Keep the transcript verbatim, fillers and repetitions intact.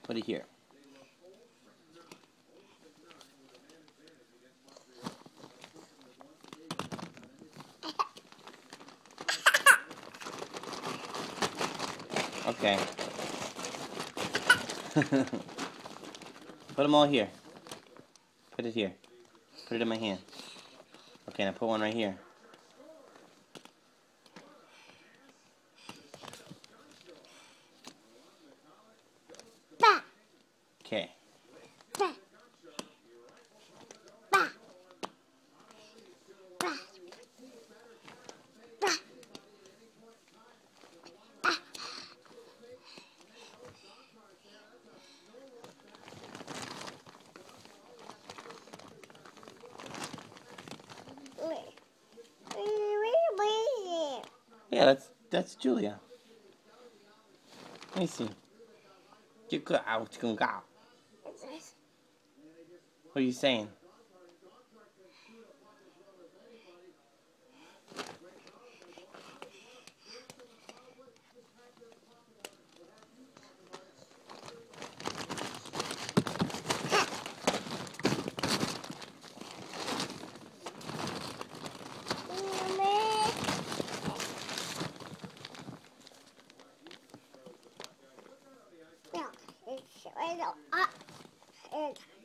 Put it here. Okay. Put them all here. Put it here. Put it in my hand. Okay, now put one right here. Okay. Yeah, that's that's Julia. Let me see. What are you saying? Ja, ik wil